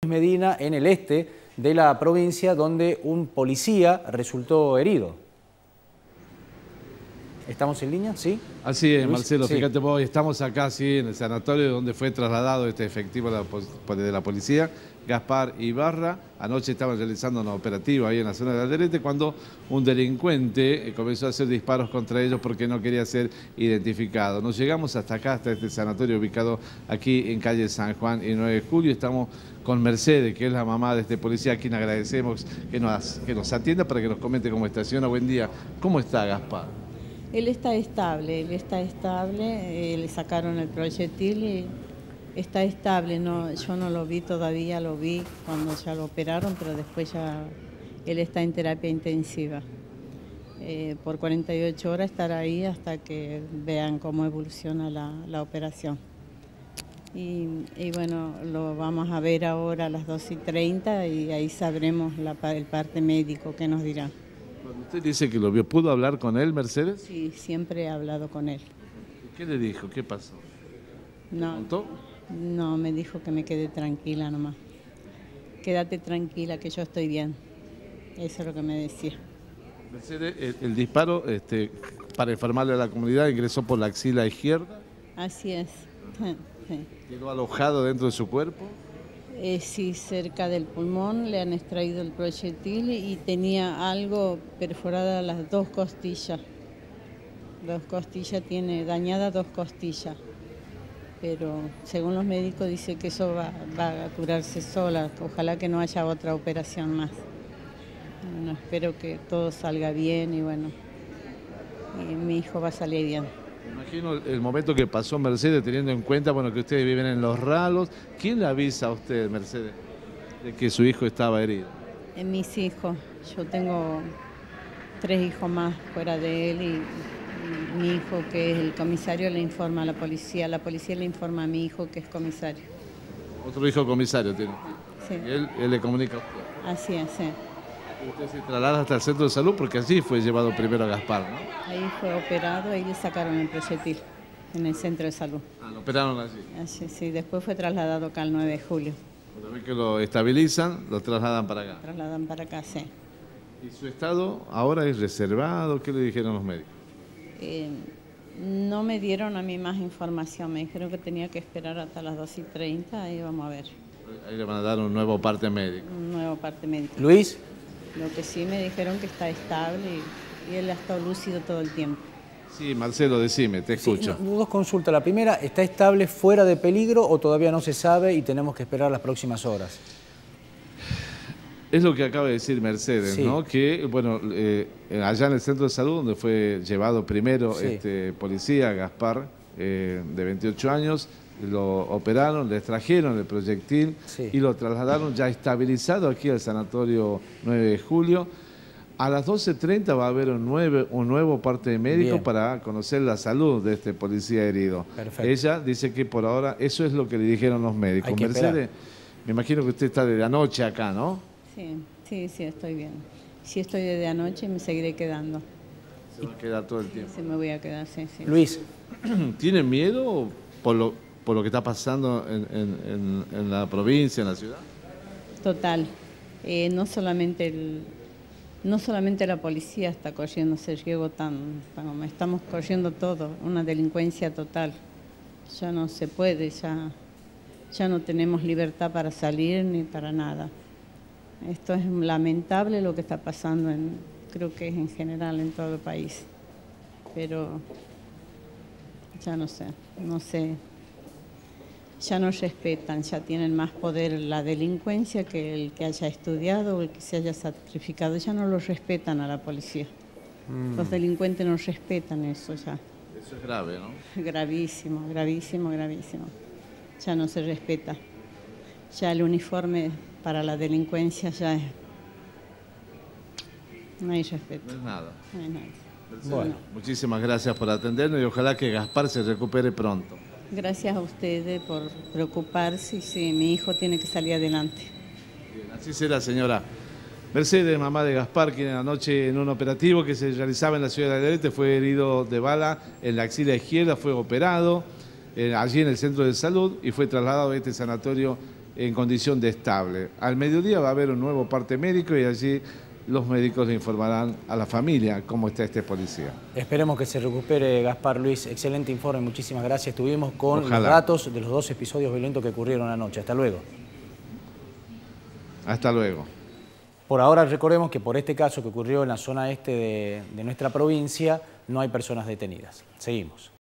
Medina, en el este de la provincia, donde un policía resultó herido. ¿Estamos en línea? ¿Sí? Así es, Luis, Marcelo, sí. fíjate vos, estamos acá sí, en el sanatorio donde fue trasladado este efectivo de la policía, Gaspar Ibarra. Anoche estaban realizando un operativo ahí en la zona de Alderete cuando un delincuente comenzó a hacer disparos contra ellos porque no quería ser identificado. Nos llegamos hasta acá, hasta este sanatorio ubicado aquí en calle San Juan y 9 de Julio. Estamos con Mercedes, que es la mamá de este policía, a quien agradecemos que nos atienda para que nos comente cómo está. Señora, buen día. ¿Cómo está Gaspar? Él está estable, le sacaron el proyectil y está estable. No, yo no lo vi todavía, lo vi cuando ya lo operaron, pero después ya él está en terapia intensiva. Por 48 horas estará ahí hasta que vean cómo evoluciona la operación. Y bueno, lo vamos a ver ahora a las 2:30 y ahí sabremos el parte médico que nos dirá. Usted dice que lo vio, ¿pudo hablar con él, Mercedes? Sí, siempre he hablado con él. ¿Qué le dijo? ¿Qué pasó? No, ¿Contó? no, me dijo que me quede tranquila nomás. Quédate tranquila que yo estoy bien. Eso es lo que me decía. Mercedes, el disparo para informarle a la comunidad ingresó por la axila izquierda. Así es. Sí. ¿Quedó alojado dentro de su cuerpo? Sí, cerca del pulmón le han extraído el proyectil y tenía algo perforada las dos costillas. Tiene dañadas dos costillas. Pero según los médicos dice que eso va a curarse sola. Ojalá que no haya otra operación más. Bueno, espero que todo salga bien y bueno, y mi hijo va a salir bien. Me imagino el momento que pasó Mercedes, teniendo en cuenta que ustedes viven en Los Ralos. ¿Quién le avisa a usted, Mercedes, de que su hijo estaba herido? Mis hijos. Yo tengo 3 hijos más fuera de él y mi hijo, que es el comisario, le informa a la policía le informa a mi hijo, que es comisario. Otro hijo comisario tiene. Sí. Y él le comunica a usted. Así es, sí. Usted se traslada hasta el centro de salud porque allí fue llevado primero a Gaspar, ¿no? Ahí fue operado, ahí le sacaron el proyectil en el centro de salud. Ah, lo operaron allí. Así, sí, después fue trasladado acá el 9 de julio. Una vez que lo estabilizan, lo trasladan para acá. Trasladan para acá, sí. ¿Y su estado ahora es reservado? ¿Qué le dijeron los médicos? No me dieron a mí más información, me dijeron que tenía que esperar hasta las 2:30 y vamos a ver. Ahí le van a dar un nuevo parte médico. Un nuevo parte médico. Luis. Lo que sí me dijeron que está estable y él ha estado lúcido todo el tiempo. Sí, Marcelo, decime, te escucho. Sí, dos consultas. La primera, ¿está estable, fuera de peligro o todavía no se sabe y tenemos que esperar las próximas horas? Es lo que acaba de decir Mercedes, sí, ¿no? Que, bueno, allá en el centro de salud, donde fue llevado primero sí, este policía, Gaspar, de 28 años, lo operaron, le extrajeron el proyectil, sí, y lo trasladaron ya estabilizado aquí al sanatorio 9 de julio. A las 12:30 va a haber un nuevo parte médico. Bien, para conocer la salud de este policía herido. Perfecto. Ella dice que por ahora eso es lo que le dijeron los médicos. Mercedes, me imagino que usted está desde anoche acá, ¿no? Sí, estoy bien. Sí, estoy desde anoche y me seguiré quedando. ¿Se va a quedar todo el tiempo? Sí, me voy a quedar, sí. Luis. ¿Tiene miedo por lo que está pasando en la provincia, en la ciudad? Total. No solamente la policía está corriendo ese riesgo como estamos corriendo todo, una delincuencia total. Ya no se puede, ya no tenemos libertad para salir ni para nada. Esto es lamentable lo que está pasando, creo que es en general en todo el país. Pero ya no sé, ya no respetan, ya tienen más poder la delincuencia que el que haya estudiado o el que se haya sacrificado. Ya no lo respetan a la policía. Los delincuentes no respetan eso ya. Eso es grave, ¿no? Gravísimo, gravísimo, gravísimo. Ya no se respeta. Ya el uniforme para la delincuencia ya es... No hay respeto. No es nada. No hay nada. Bueno, muchísimas gracias por atendernos y ojalá que Gaspar se recupere pronto. Gracias a ustedes por preocuparse y sí, mi hijo tiene que salir adelante. Bien, así será, señora. Mercedes, mamá de Gaspar, quien anoche en un operativo que se realizaba en la ciudad de Alderete fue herido de bala en la axila izquierda, fue operado allí en el centro de salud y fue trasladado a este sanatorio en condición de estable. Al mediodía va a haber un nuevo parte médico y allí los médicos le informarán a la familia cómo está este policía. Esperemos que se recupere, Gaspar. Luis, excelente informe, muchísimas gracias. Estuvimos con Ojalá. los datos de los 2 episodios violentos que ocurrieron anoche. Hasta luego. Hasta luego. Por ahora recordemos que por este caso que ocurrió en la zona este de nuestra provincia no hay personas detenidas. Seguimos.